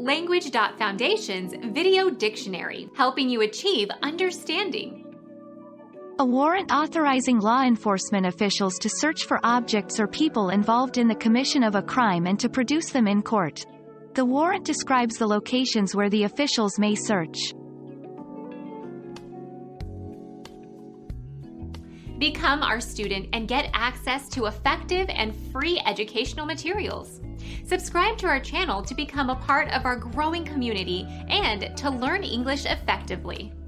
Language.Foundation's Video Dictionary, helping you achieve understanding. A warrant authorizing law enforcement officials to search for objects or people involved in the commission of a crime and to produce them in court. The warrant describes the locations where the officials may search. Become our student and get access to effective and free educational materials. Subscribe to our channel to become a part of our growing community and to learn English effectively.